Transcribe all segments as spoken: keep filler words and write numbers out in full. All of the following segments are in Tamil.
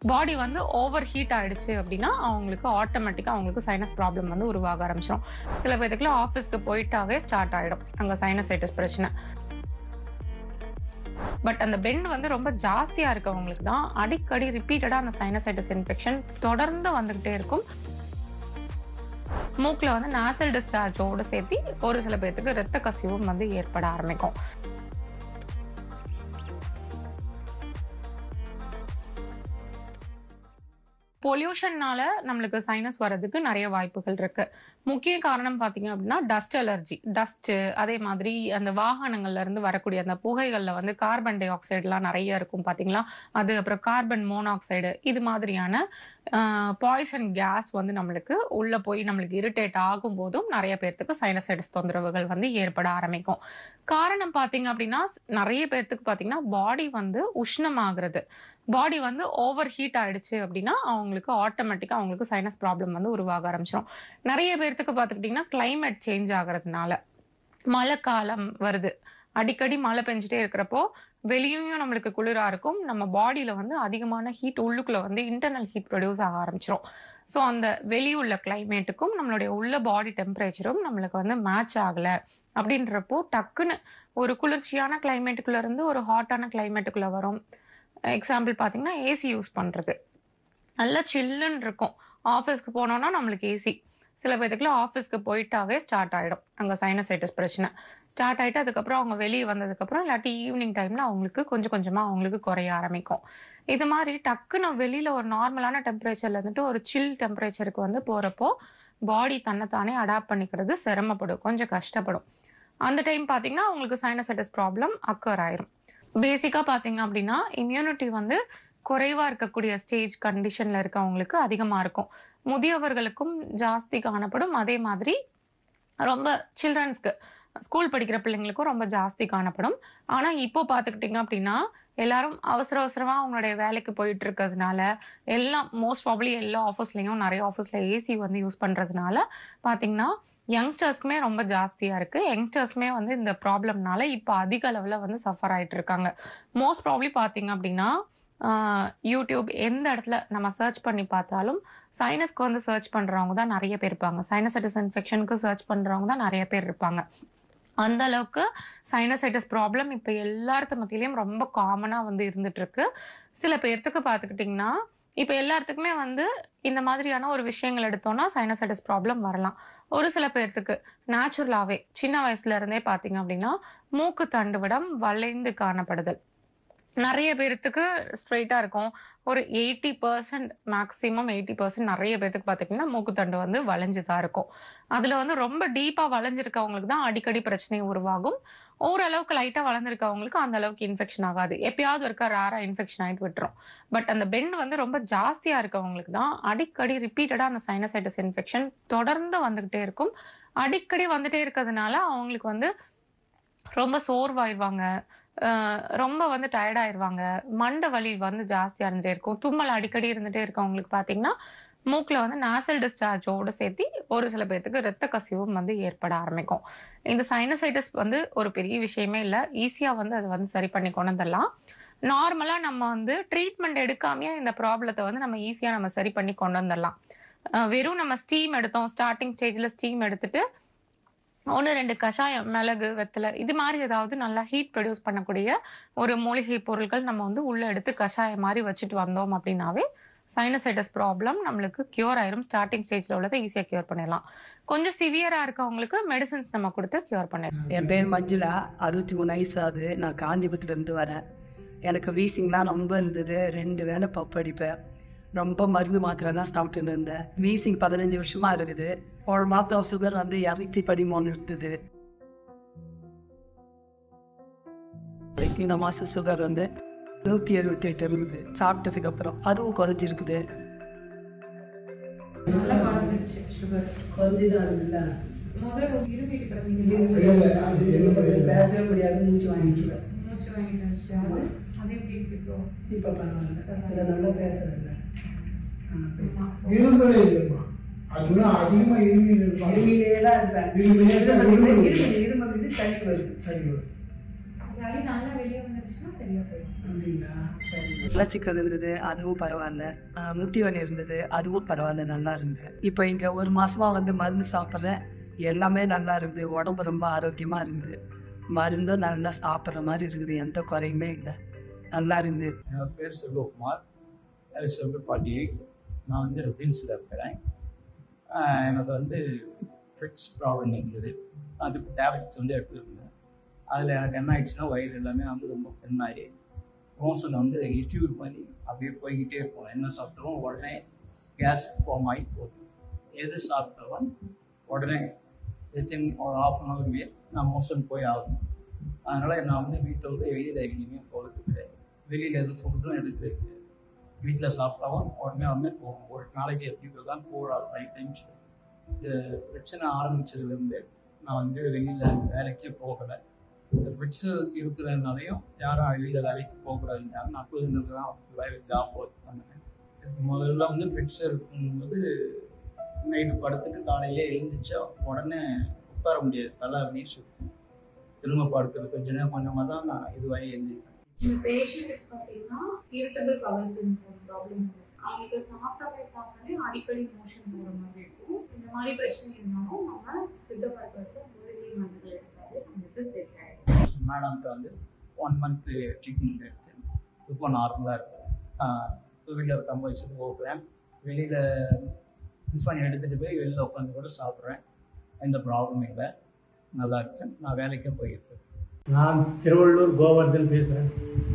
பாடி வந்து ஓவர் ஹீட் ஆயிடுச்சு அப்படின்னா அவங்களுக்கு ஆட்டோமேட்டிக்கா அவங்களுக்கு சைனஸ் ப்ராப்ளம் வந்து உருவாக ஆரம்பிச்சிடும். சில பேருக்குலாம் ஆஃபீஸ்க்கு போயிட்டாவே ஸ்டார்ட் ஆயிடும் அங்க சைனசைட்டிஸ் பிரச்சனை. பட் அந்த பெண்ட் வந்து ரொம்ப ஜாஸ்தியா இருக்கவங்களுக்கு தான் அடிக்கடி ரிப்பீட்டடா அந்த சைனசைட்டிஸ் இன்ஃபெக்ஷன் தொடர்ந்து வந்துகிட்டே இருக்கும். மூக்குல வந்து நாசல் டிஸ்சார்ஜோட சேர்த்து ஒரு சில பேருக்கு ரத்த கசிவும் வந்து ஏற்பட ஆரம்பிக்கும். பொல்யூஷன்னால நம்மளுக்கு சைனஸ் வர்றதுக்கு நிறைய வாய்ப்புகள் இருக்கு. முக்கிய காரணம் பாத்தீங்க அப்படின்னா டஸ்ட் அலர்ஜி. டஸ்ட், அதே மாதிரி அந்த வாகனங்கள்ல இருந்து வரக்கூடிய அந்த புகைகள்ல வந்து கார்பன் டை ஆக்சைடு எல்லாம் நிறைய இருக்கும் பாத்தீங்களா, அது அப்புறம் கார்பன் மோனாக்சைடு, இது மாதிரியான பாய்சன் கேஸ் வந்து நம்மளுக்கு உள்ள போய் நம்மளுக்கு இரிட்டேட் ஆகும் போதும் நிறைய பேர்த்துக்கு சைனசைட்டிஸ் தொந்தரவுகள் வந்து ஏற்பட ஆரம்பிக்கும். காரணம் பாத்தீங்க அப்படின்னா நிறைய பேர்த்துக்கு பாத்தீங்கன்னா பாடி வந்து உஷ்ணமாகிறது, பாடி வந்து ஓவர் ஹீட் ஆயிடுச்சு அப்படின்னா அவங்களுக்கு ஆட்டோமேட்டிக்கா அவங்களுக்கு சைனஸ் ப்ராப்ளம் வந்து உருவாக ஆரம்பிச்சிடும். நிறைய பேர்த்துக்கு பார்த்துக்கிட்டிங்கன்னா கிளைமேட் சேஞ்ச் ஆகிறதுனால, மழை காலம் வருது, அடிக்கடி மழை பெஞ்சிட்டே இருக்கிறப்போ வெளியும் நம்மளுக்கு குளிரா இருக்கும், நம்ம பாடியில வந்து அதிகமான ஹீட் உள்ளுக்குள்ள வந்து இன்டர்னல் ஹீட் ப்ரொடியூஸ் ஆக ஆரம்பிச்சிடும். ஸோ அந்த வெளியுள்ள கிளைமேட்டுக்கும் நம்மளுடைய உள்ள பாடி டெம்பரேச்சரும் நம்மளுக்கு வந்து மேட்ச் ஆகல அப்படின்றப்போ டக்குன்னு ஒரு குளிர்ச்சியான கிளைமேட்டுக்குள்ள இருந்து ஒரு ஹாட்டான கிளைமேட்டுக்குள்ள வரும். எக்ஸாம்பிள் பார்த்தீங்கன்னா ஏசி யூஸ் பண்ணுறது, நல்லா சில்லுன்னு இருக்கும். ஆஃபீஸ்க்கு போனோம்னா நம்மளுக்கு ஏசி, சில பேருக்குலாம் ஆஃபீஸ்க்கு போயிட்டாவே ஸ்டார்ட் ஆகிடும் அங்கே சைனசைட்டிஸ் பிரச்சனை ஸ்டார்ட் ஆகிட்டு அதுக்கப்புறம் அவங்க வெளியே வந்ததுக்கப்புறம் இல்லாட்டி ஈவினிங் டைமில் அவங்களுக்கு கொஞ்சம் கொஞ்சமாக அவங்களுக்கு குறைய ஆரம்பிக்கும். இது மாதிரி டக்குன்னு வெளியில் ஒரு நார்மலான டெம்பரேச்சர்ல இருந்துட்டு ஒரு சில் டெம்பரேச்சருக்கு வந்து போகிறப்போ பாடி தன்னைத்தானே அடாப்ட் பண்ணிக்கிறது சிரமப்படும், கொஞ்சம் கஷ்டப்படும். அந்த டைம் பார்த்தீங்கன்னா அவங்களுக்கு சைனசைட்டிஸ் ப்ராப்ளம் அக்கர் ஆயிரும். பேசிக்கா பாத்தீங்க அப்படின்னா இம்யூனிட்டி வந்து குறைவா இருக்கக்கூடிய ஸ்டேஜ் கண்டிஷன்ல இருக்கவங்களுக்கு அதிகமா இருக்கும், முதியவர்களுக்கும் ஜாஸ்தி காணப்படும். அதே மாதிரி ரொம்ப சில்ட்ரன்ஸ்க்கு, ஸ்கூல் படிக்கிற பிள்ளைங்களுக்கும் ரொம்ப ஜாஸ்தி காணப்படும். ஆனா இப்போ பாத்துக்கிட்டீங்க அப்படின்னா எல்லாரும் அவசர அவசரமா அவங்களுடைய வேலைக்கு போயிட்டு இருக்கிறதுனால, எல்லாம் மோஸ்ட் ப்ராபப்லி எல்லா ஆஃபீஸ்லயும் நிறைய ஆஃபீஸ்ல ஏசி வந்து யூஸ் பண்றதுனால பாத்தீங்கன்னா யங்ஸ்டர்ஸ்க்குமே ரொம்ப ஜாஸ்தியா இருக்கு. யங்ஸ்டர்ஸ்மே வந்து இந்த ப்ராப்ளம்னால இப்போ அதிக அளவில் வந்து சஃபர் ஆயிட்டு இருக்காங்க. மோஸ்ட் ப்ராபப்லி பார்த்தீங்க அப்படின்னா யூடியூப் எந்த இடத்துல நம்ம சர்ச் பண்ணி பார்த்தாலும் சைனஸ்க்கு வந்து சர்ச் பண்றவங்க தான் நிறைய பேர் இருப்பாங்க, சைனசைட்டிஸ் இன்ஃபெக்ஷனுக்கு சர்ச் பண்றவங்க தான் நிறைய பேர் இருப்பாங்க. அந்த அளவுக்கு சைனசைட்டிஸ் ப்ராப்ளம் இப்போ எல்லாத்து மத்தியிலையும் ரொம்ப காமனா வந்து இருந்துட்டு இருக்கு. சில பேர்த்துக்கு பார்த்துக்கிட்டிங்கன்னா இப்போ எல்லாத்துக்குமே வந்து இந்த மாதிரியான ஒரு விஷயங்கள் எடுத்தோம்னா சைனசைட்டிஸ் ப்ராப்ளம் வரலாம். ஒரு சில பேர்த்துக்கு நேச்சுரலாவே சின்ன வயசுல இருந்தே பாத்தீங்க அப்படின்னா மூக்கு தண்டுவிடம் வளைந்து காணப்படுதல் நிறைய பேர்த்துக்கு ஸ்ட்ரெயிட்டா இருக்கும். ஒரு eighty percent maximum eighty percent நிறைய பேர்த்துக்கு பாத்தீங்கன்னா மூக்குத்தண்டு வந்து வளைஞ்சுதான் இருக்கும். அதுல வந்து ரொம்ப டீப்பா வளைஞ்சிருக்கவங்களுக்கு தான் அடிக்கடி பிரச்சனை உருவாகும். ஓரளவுக்கு லைட்டா வளர்ந்துருக்கவங்களுக்கு அந்த அளவுக்கு இன்ஃபெக்ஷன் ஆகாது, எப்பயாவது இருக்க ரேரா இன்ஃபெக்ஷன் ஆயிட்டு விட்டுரும். பட் அந்த பெண்ட் வந்து ரொம்ப ஜாஸ்தியா இருக்கவங்களுக்கு தான் அடிக்கடி ரிப்பீட்டடா அந்த சைனசைட்டிஸ் இன்ஃபெக்ஷன் தொடர்ந்து வந்துகிட்டே இருக்கும். அடிக்கடி வந்துட்டே இருக்கிறதுனால அவங்களுக்கு வந்து ரொம்ப சோர்வாயிருவாங்க, ரொம்ப வந்து டயர்ட் ஆயிருவாங்க, மண்டை வலி வந்து ஜாஸ்தியா இருந்துட்டே இருக்கும், தும்மல் அடிக்கடி இருந்துட்டே இருக்கவங்களுக்கு பாத்தீங்கன்னா மூக்குல வந்து நாசல் டிஸ்சார்ஜோட சேர்த்து ஒரு சில பேர்த்துக்கு ரத்த கசிவும் வந்து ஏற்பட ஆரம்பிக்கும். இந்த சைனசைட்டிஸ் வந்து ஒரு பெரிய விஷயமே இல்லை, ஈஸியா வந்து அதை வந்து சரி பண்ணி கொண்டு வந்துடலாம். நார்மலா நம்ம வந்து ட்ரீட்மெண்ட் எடுக்காமயே இந்த ப்ராப்ளத்தை வந்து நம்ம ஈஸியா நம்ம சரி பண்ணி கொண்டு வந்துடலாம். வெறும் நம்ம ஸ்டீம் எடுத்தோம், ஸ்டார்டிங் ஸ்டேஜ்ல ஸ்டீம் எடுத்துட்டு ஒன்று ரெண்டு கஷாயம், மிளகு, வெத்தலை, இது மாதிரி ஏதாவது நல்லா ஹீட் ப்ரொடியூஸ் பண்ணக்கூடிய ஒரு மூலிகை பொருட்கள் நம்ம வந்து உள்ள எடுத்து கஷாயம் மாதிரி வச்சுட்டு வந்தோம் அப்படின்னாவே சைனசைட்டிஸ் ப்ராப்ளம் நம்மளுக்கு கியூர் ஆயிரும். ஸ்டார்டிங் ஸ்டேஜ்ல உள்ளதை ஈஸியா கியூர் பண்ணிடலாம். கொஞ்சம் சிவியரா இருக்கவங்களுக்கு மெடிசன்ஸ் நம்ம கொடுத்து கியூர் பண்ணிடலாம். என் பேர் மஞ்சுளா, அறுபத்தி மூணு வயசு ஆகுது. நான் காஞ்சிபுரத்துல இருந்து வரேன். எனக்கு வீசிங்லாம் ரொம்ப இருந்தது, ரெண்டு வேலை பப்பு அடிப்பேன், ரொம்ப மருந்து மாத்திரை தான் சாப்பிட்டு இருந்தேன். வீசிங் பதினஞ்சு வருஷமா இருக்குது. ஒரு மாசம் சுகர் வந்து இரநூத்தி பதிமூணு இருந்தது. இந்த மாசம் சுகர் வந்து நூத்தி எழுபத்தி எட்டு இருக்குது. சாப்பிட்டதுக்கு அப்புறம் அதுவும் குறைஞ்சிருக்குது. பேசவே முடியாது, மூச்சு வாங்கிட்டு இப்ப பரவாயில்ல, நல்லா பேசுறேன். இருமலே இல்லைம்மா, அதுதான் அதிகமா இருமையில் இருப்பாங்க. இருமையிலே தான் இருப்பேன். இருமல் இது சளி வருது. சரி வரும். சளி நல்லா வெளியே வந்து இருந்துச்சுன்னா சரியா போயிடும். அப்படிங்களா? சரி. மலச்சிக்கல் இருந்தது, அதுவும் பரவாயில்ல. ஆஹ் முட்டி வலி இருந்தது, அதுவும் பரவாயில்ல, நல்லா இருந்தது. இப்போ இங்கே ஒரு மாசமா வந்து மருந்து சாப்பிட்றேன், எல்லாமே நல்லா இருக்குது. உடம்பு ரொம்ப ஆரோக்கியமா இருக்குது. மருந்தும் நல்லா சாப்பிட்ற மாதிரி இருக்குது, எந்த குறையுமே இல்லை, நல்லா இருந்து. என் பேர் செல்வகுமார், செல்வ பாட்டி. நான் வந்து ரெட்டில்ஸில் இருக்கிறேன். எனக்கு வந்து ஃபிட்ஸ் ப்ராப்ளம் இருந்தது. அதுக்கு டேப்லெட்ஸ் வந்து எடுத்துருந்தேன். அதில் எனக்கு என்ன ஆயிடுச்சுன்னா வயிறு எல்லாமே வந்து ரொம்ப பெண்ணாகி மோஷன் வந்து லிக்யூட் பண்ணி அப்படியே போய்கிட்டே இருக்கும். என்ன சாப்பிட்டாலும் உடனே கேஸ் ஃபார்ம் ஆகி போகும். எது சாப்பிட்டாலும் உடனே வித்தின் ஒரு ஹாஃப் அன் ஹவர்லேயே நான் மோஷன் போய் ஆகணும். அதனால் நான் வந்து வீட்டை விட்டு வெளியில் எங்கேயுமே போகிறது கிடையாது. வெளியில் எதுவும் ஃபுட்டும் எடுக்கிறது கிடையாது. வீட்டில் சாப்பிட்டாலும் உடனே வந்து போகும். ஒரு நாளைக்கு எப்படி தான் போடாது ஃபைவ் டைம்ஸ். இந்த பிரச்சனை ஆரம்பித்ததுலேருந்து நான் வந்து வெளியில் வேலைக்கே போகலை. இந்த ஃபிட்ஸு இருக்கிறதுனாலையும் யாரும் வெளியில் வேலைக்கு போகக்கூடாதுன்னு நான் புரிஞ்சது தான் வேலை ஜாப் ஒர்க் பண்ணேன். முதல்ல வந்து ஃபிட்ஸ் இருக்கும்போது நைட்டு படுத்துட்டு காலையிலே எழுந்திரிச்சா உடனே உட்கார முடியாது, தலை அப்படியே சுற்றும். திரும்ப படுக்கிறது கொஞ்சம் நேரம் கொஞ்சமாக தான் நான் இதுவாகி எழுந்திருக்கேன். இந்த பேஷண்ட்டுக்கு பார்த்தீங்கன்னா இரிட்டபிள் பவர் சிண்ட்ரோம் ப்ராப்ளம் இருக்குது. அவங்களுக்கு சாப்பிட்டாலே சாப்பிட்டாலே அடிக்கடி மோஷன் போகிற மாதிரி இருக்கும். இந்த மாதிரி பிரச்சனை இருந்தாலும் நம்ம சித்த மருத்துவத்தில் மூலிகை மருந்துகள் எடுத்தாலே நம்மளுக்கு செட் ஆகிடும். மேடம்கிட்ட வந்து ஒன் மந்த்து ட்ரீட்மெண்ட் எடுத்து இப்போ நார்மலாக இருக்கும். வீட்டில் தம்ப வச்சுட்டு போகிறேன். வெளியில் டிஃபன் எடுத்துகிட்டு போய் வெளியில் உட்காந்து கூட சாப்பிட்றேன். எந்த ப்ராப்ளமும் இல்லை, நல்லா இருக்கேன். நான் வேலைக்கே போயிருக்கேன். நான் திருவள்ளூர் கோவர்தன் பேசுகிறேன்.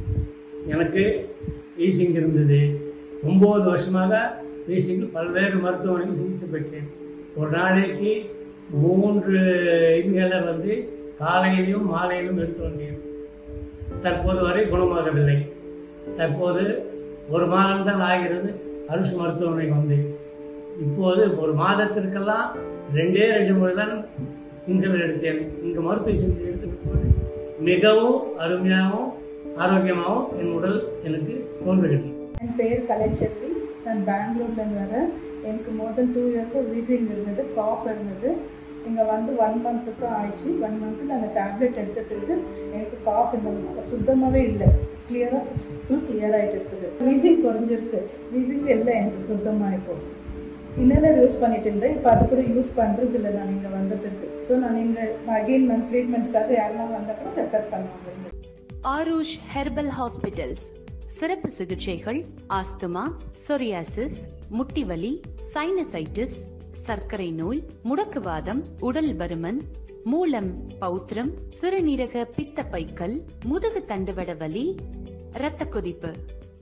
எனக்கு வீசிங் இருந்தது. ஒம்பது வருஷமாக வீசிங் பல்வேறு மருத்துவமனைக்கு சிகிச்சை பெற்றேன். ஒரு நாளைக்கு மூன்று இன்ஹேலர் வந்து காலையிலும் மாலையிலும் எடுத்து வந்தேன். தற்போது வரை குணமாகவில்லை. தற்போது ஒரு மாதம் தான் ஆகிறது அரசு மருத்துவமனைக்கு வந்தேன். இப்போது ஒரு மாதத்திற்கெல்லாம் ரெண்டே ரெண்டு முறை தான் இன்ஹேலர் எடுத்தேன். இங்கே மருத்துவ சிகிச்சை எடுத்துட்டு போது மிகவும் அருமையாகவும் ஆரோக்கியமாகவும் என் உடல் எனக்கு தோன்றுகிறது. என் பேர் கலைச்செல்வி. நான் பெங்களூர்லேருந்து வரேன். எனக்கு மொதல் டூ இயர்ஸாக வீசிங் இருந்தது, காஃப் இருந்தது. இங்கே வந்து ஒன் மந்த்து தான் ஆயிடுச்சு. ஒன் மந்த்தில் அந்த டேப்லெட் எடுத்துகிட்டு எனக்கு காஃப் இந்த சுத்தமாகவே இல்லை, கிளியராக ஃபுல் கிளியர் ஆகிட்டு இருக்குது. வீசிங் குறைஞ்சிருக்கு, வீசிங் இல்லை எனக்கு சுத்தமாக. இப்போ இன்னலர் யூஸ் பண்ணிட்டு இருந்தேன், இப்போ அது கூட யூஸ் பண்ணுறது இல்லை நான் இங்கே வந்த பிறகு. ஸோ நான் இங்கே அகெயின் நான் ட்ரீட்மெண்ட்டுக்காக யாரெல்லாம் வந்தால் ரெஃபர் பண்ணுவாங்க. ஆரூஷ் ஹெர்பல் ஹாஸ்பிட்டல்ஸ் சிறப்பு சிகிச்சைகள், ஆஸ்துமா, சொரியாசிஸ், முட்டிவலி, சைனசைட்டிஸ், சர்க்கரை நோய், முடக்குவாதம், உடல் பருமன், மூலம், பௌத்திரம், சிறுநீரக பித்த பைக்கல், முதுகு தண்டுவட வலி, இரத்த கொதிப்பு.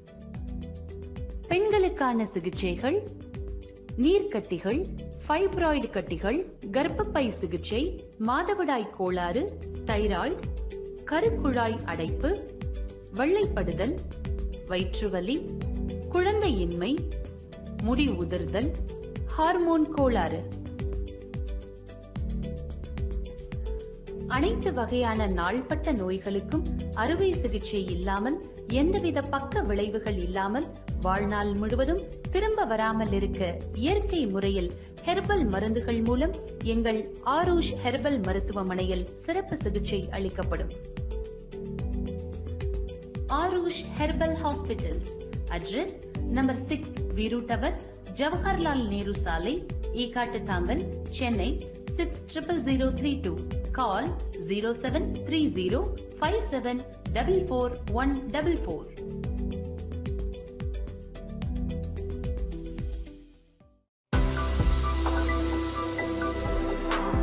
பெண்களுக்கான சிகிச்சைகள், நீர்க்கட்டிகள், ஃபைப்ராய்டு கட்டிகள், கர்ப்பப்பை சிகிச்சை, மாதவிடாய் கோளாறு, தைராய்டு, கருக்குழாய் அடைப்பு, வெள்ளைப்படுதல், வயிற்றுவலி, குழந்தையின்மை, முடி உதிர்தல், ஹார்மோன் கோளாறு. அனைத்து வகையான நாள்பட்ட நோய்களுக்கும் அறுவை சிகிச்சை இல்லாமல், எந்தவித பக்க விளைவுகள் இல்லாமல், வாழ்நாள் முழுவதும் திரும்ப வராமல் இருக்க இயற்கை முறையில் ஹெர்பல் மருந்துகள் மூலம் எங்கள் ஆரூஷ் ஹெர்பல் மருத்துவமனையில் சிறப்பு சிகிச்சை அளிக்கப்படும். Aarush herbal hospitals. Address number six Veeru tower, Jawaharlal Nehru சாலை, Ekkatuthangal, Chennai six triple zero three two. Call zero seven three zero five seven double four one double four.